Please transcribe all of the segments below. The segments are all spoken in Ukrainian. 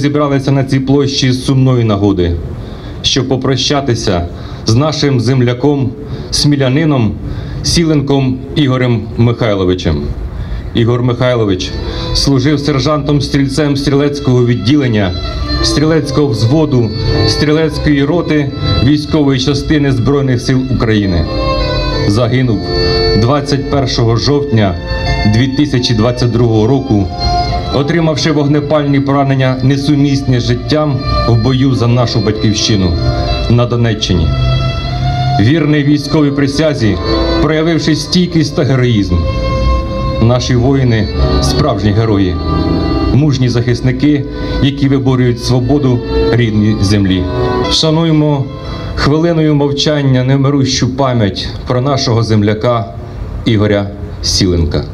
зібралися на цій площі з сумної нагоди, щоб попрощатися з нашим земляком, смілянином, Сіленком Ігорем Михайловичем. Ігор Михайлович служив сержантом-стрільцем стрілецького відділення, стрілецького взводу, стрілецької роти військової частини Збройних сил України. Загинув 21 жовтня 2022 року, отримавши вогнепальні поранення, несумісні з життям в бою за нашу батьківщину на Донеччині. Вірний військовій присязі, проявивши стійкість та героїзм. Наші воїни – справжні герої, мужні захисники, які виборюють свободу рідній землі. Шануємо хвилиною мовчання невмирущу пам'ять про нашого земляка Ігоря Сіленка.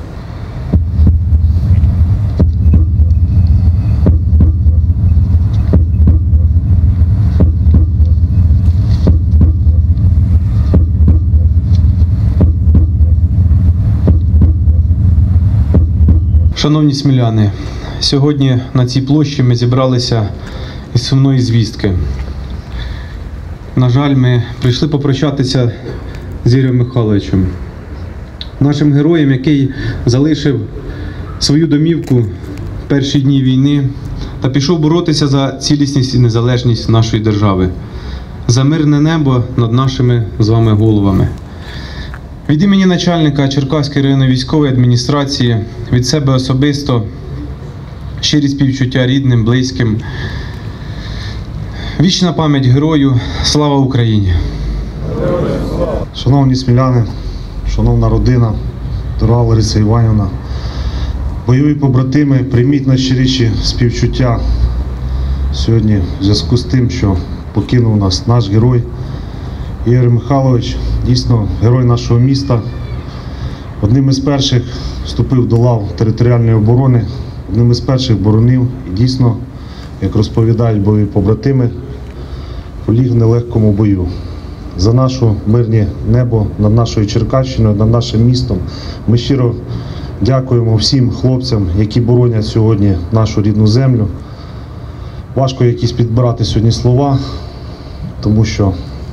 Шановні сміляни, сьогодні на цій площі ми зібралися із сумної звістки. На жаль, ми прийшли попрощатися з Ігорем Михайловичем, нашим героєм, який залишив свою домівку в перші дні війни та пішов боротися за цілісність і незалежність нашої держави, за мирне небо над нашими з вами головами. Від імені начальника Черкаської районної військової адміністрації, від себе особисто, щирі співчуття рідним, близьким. Вічна пам'ять герою, слава Україні! Шановні сміляни, шановна родина, дорога Лариса Іванівна, бойові побратими, прийміть найщиріші співчуття сьогодні в зв'язку з тим, що покинув нас наш герой Ігор Михайлович, дійсно герой нашого міста. Одним із перших вступив до лав територіальної оборони, одним із перших боронив і дійсно, як розповідають бойові побратими, поліг в нелегкому бою. За наше мирне небо над нашою Черкащиною, над нашим містом. Ми щиро дякуємо всім хлопцям, які боронять сьогодні нашу рідну землю. Важко якісь підбирати сьогодні слова, тому що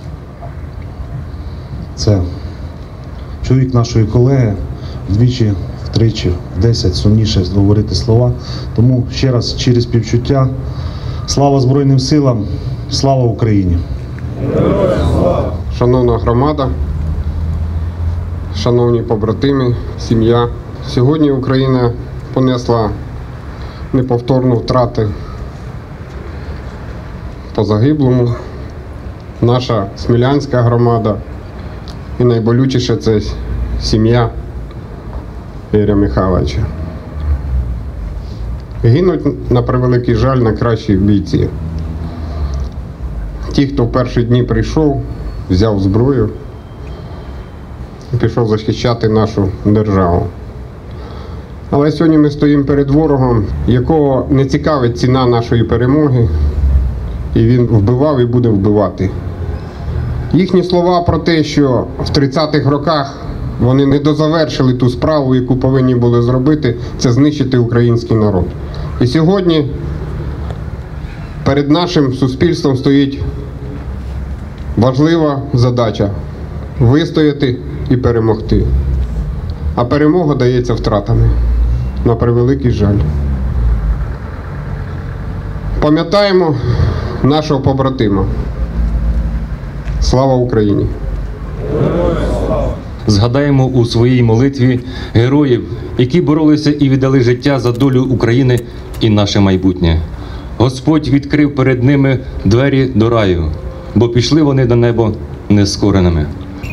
це чоловік нашої колеги, вдвічі, втричі, в 10 сумніше говорити слова. Тому ще раз щирі співчуття. Слава Збройним силам, слава Україні! Шановна громада, шановні побратими, сім'я. Сьогодні Україна понесла неповторну втрату по загиблому. Наша смілянська громада і найболючіше – це сім'я Ігоря Михайловича. Гинуть, на превеликий жаль, найкращі бійці. Ті, хто в перші дні прийшов, взяв зброю і пішов захищати нашу державу. Але сьогодні ми стоїмо перед ворогом, якого не цікавить ціна нашої перемоги, і він вбивав і буде вбивати. Їхні слова про те, що в 30-х роках вони не дозавершили ту справу, яку повинні були зробити, це знищити український народ. І сьогодні перед нашим суспільством стоїть важлива задача – вистояти і перемогти. А перемога дається втратами, на превеликий жаль. Пам'ятаємо нашого побратима. Слава Україні! Згадаємо у своїй молитві героїв, які боролися і віддали життя за долю України і наше майбутнє. Господь відкрив перед ними двері до раю, бо пішли вони до неба нескореними.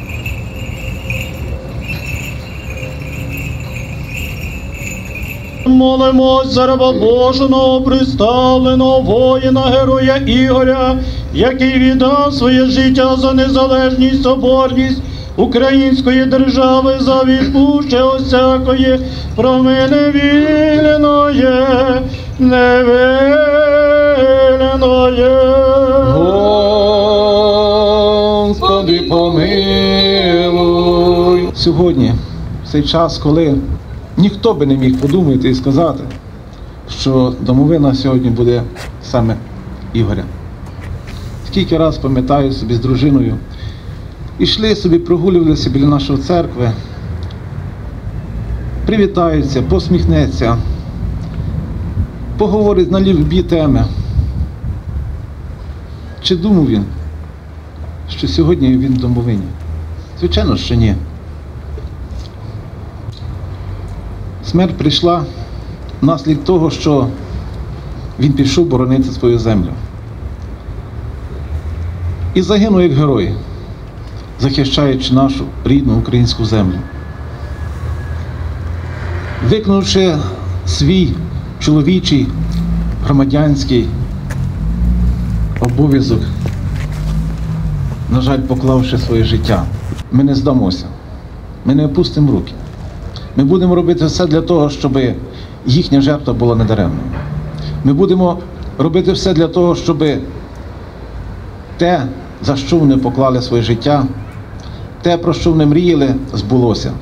Молимось за раба Божого, приставленого воїна, героя Ігоря, який віддав своє життя за незалежність, соборність української держави, за відпущення всякої промини вільної, невільної. Господи, помилуй. Сьогодні, в цей час, коли ніхто би не міг подумати і сказати, що домовина сьогодні буде саме Ігоря. Скільки раз пам'ятаю собі з дружиною, ішли собі, прогулювалися біля нашої церкви, привітаються, посміхнеться, поговорить на любі теми. Чи думав він, що сьогодні він в домовині? Звичайно, що ні. Смерть прийшла внаслідок того, що він пішов боронити свою землю. І загинув як герой, захищаючи нашу рідну українську землю. Виконавши свій чоловічий, громадянський обов'язок, на жаль, поклавши своє життя. Ми не здамося, ми не опустимо руки. Ми будемо робити все для того, щоб їхня жертва була недаремною. Ми будемо робити все для того, щоб те, за що вони поклали своє життя, те, про що вони мріяли, збулося.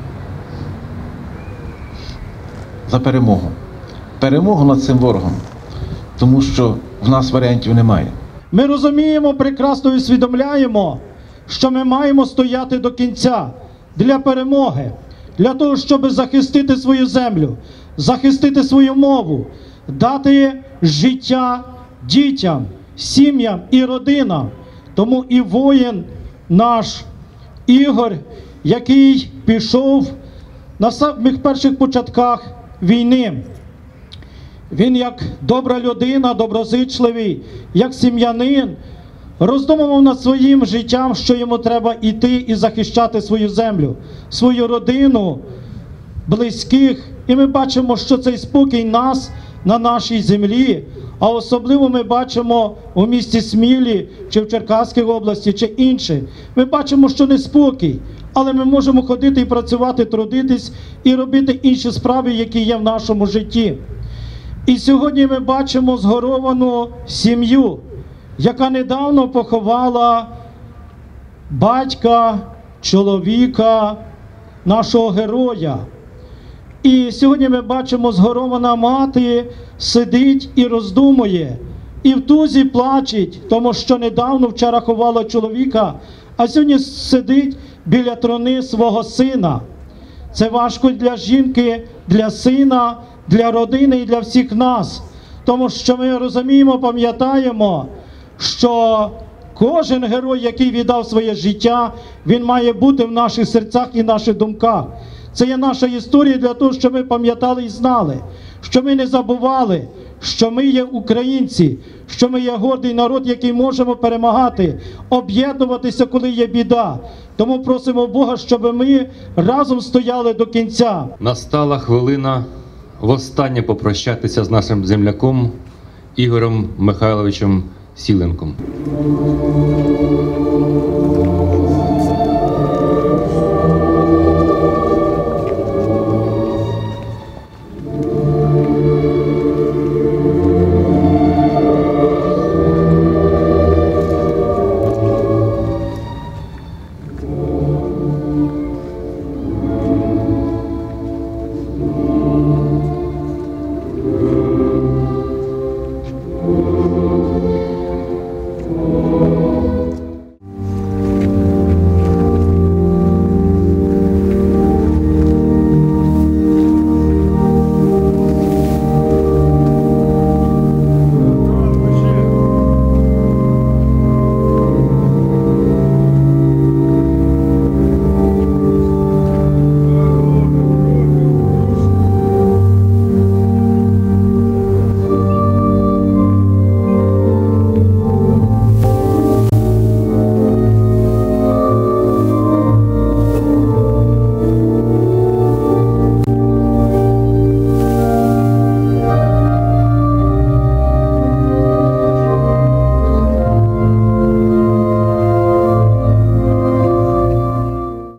За перемогу. Перемогу над цим ворогом. Тому що в нас варіантів немає. Ми розуміємо, прекрасно усвідомляємо, що ми маємо стояти до кінця для перемоги, для того, щоб захистити свою землю, захистити свою мову, дати життя дітям, сім'ям і родинам. Тому і воїн наш Ігор, який пішов на самих перших початках війни, він як добра людина, доброзичливий, як сім'янин, роздумував над своїм життям, що йому треба йти і захищати свою землю, свою родину, близьких. І ми бачимо, що цей спокій нас на нашій землі, а особливо ми бачимо у місті Смілі, чи в Черкаській області, чи інші. Ми бачимо, що неспокій, але ми можемо ходити і працювати, трудитись і робити інші справи, які є в нашому житті. І сьогодні ми бачимо згоровану сім'ю, яка недавно поховала батька, чоловіка, нашого героя. І сьогодні ми бачимо, згорована мати сидить і роздумує, і в тузі плачеть, тому що недавно вчора ховала чоловіка, а сьогодні сидить біля трони свого сина. Це важко для жінки, для сина, для родини і для всіх нас. Тому що ми розуміємо, пам'ятаємо, що кожен герой, який віддав своє життя, він має бути в наших серцях і наших думках. Це є наша історія для того, щоб ми пам'ятали і знали, що ми не забували, що ми є українці, що ми є гордий народ, який можемо перемагати, об'єднуватися, коли є біда. Тому просимо Бога, щоб ми разом стояли до кінця. Настала хвилина востаннє попрощатися з нашим земляком Ігорем Михайловичем Сіленком.